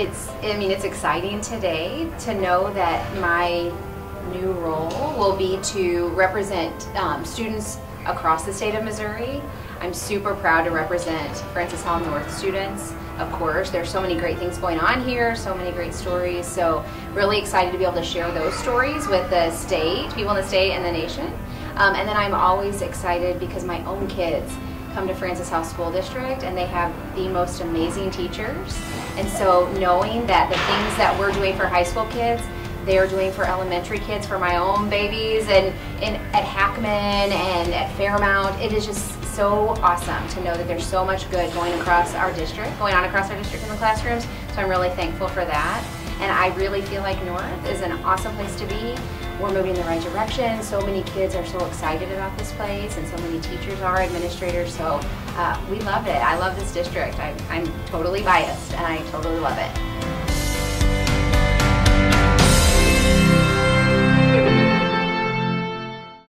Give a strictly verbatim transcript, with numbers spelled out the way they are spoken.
it's, I mean, it's exciting today to know that my new role will be to represent um, students across the state of Missouri. I'm super proud to represent Francis Howell North students. Of course, there's so many great things going on here, so many great stories, so really excited to be able to share those stories with the state, people in the state and the nation. Um, and then I'm always excited because my own kids come to Francis Howell School District and they have the most amazing teachers. And so knowing that the things that we're doing for high school kids, they're doing for elementary kids, for my own babies, and, and at Hackman and at Fairmount, it is just so awesome to know that there's so much good going across our district, going on across our district in the classrooms. So I'm really thankful for that. And I really feel like North is an awesome place to be. We're moving in the right direction. So many kids are so excited about this place, and so many teachers are, administrators. So uh, we love it. I love this district. I, I'm totally biased, and I totally love it.